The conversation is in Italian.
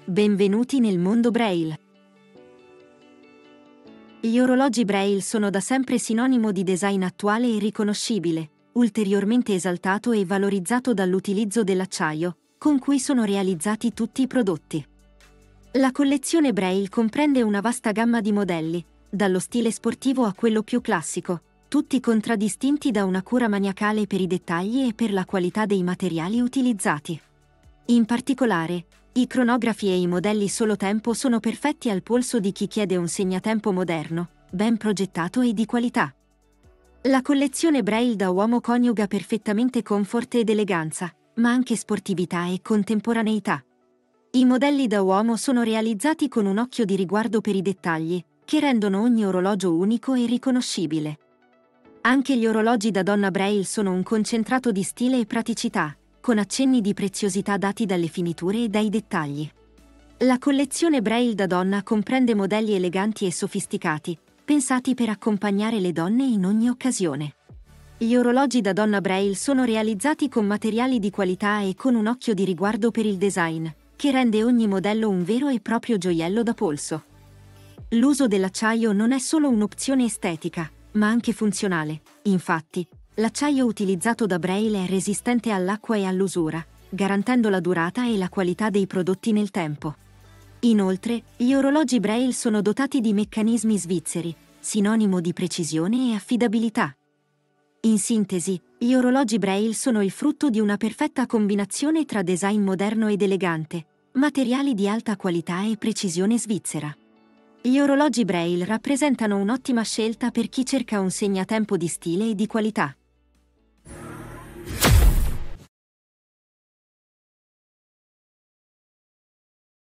Benvenuti nel mondo Braille. Gli orologi Braille sono da sempre sinonimo di design attuale e riconoscibile, ulteriormente esaltato e valorizzato dall'utilizzo dell'acciaio, con cui sono realizzati tutti i prodotti. La collezione Braille comprende una vasta gamma di modelli, dallo stile sportivo a quello più classico, tutti contraddistinti da una cura maniacale per i dettagli e per la qualità dei materiali utilizzati. In particolare, i cronografi e i modelli solo tempo sono perfetti al polso di chi chiede un segnatempo moderno, ben progettato e di qualità. La collezione Braille da uomo coniuga perfettamente comfort ed eleganza, ma anche sportività e contemporaneità. I modelli da uomo sono realizzati con un occhio di riguardo per i dettagli, che rendono ogni orologio unico e riconoscibile. Anche gli orologi da donna Braille sono un concentrato di stile e praticità, con accenni di preziosità dati dalle finiture e dai dettagli. La collezione Braille da donna comprende modelli eleganti e sofisticati, pensati per accompagnare le donne in ogni occasione. Gli orologi da donna Braille sono realizzati con materiali di qualità e con un occhio di riguardo per il design, che rende ogni modello un vero e proprio gioiello da polso. L'uso dell'acciaio non è solo un'opzione estetica, ma anche funzionale. Infatti, l'acciaio utilizzato da Braille è resistente all'acqua e all'usura, garantendo la durata e la qualità dei prodotti nel tempo. Inoltre, gli orologi Braille sono dotati di meccanismi svizzeri, sinonimo di precisione e affidabilità. In sintesi, gli orologi Braille sono il frutto di una perfetta combinazione tra design moderno ed elegante, materiali di alta qualità e precisione svizzera. Gli orologi Braille rappresentano un'ottima scelta per chi cerca un segnatempo di stile e di qualità.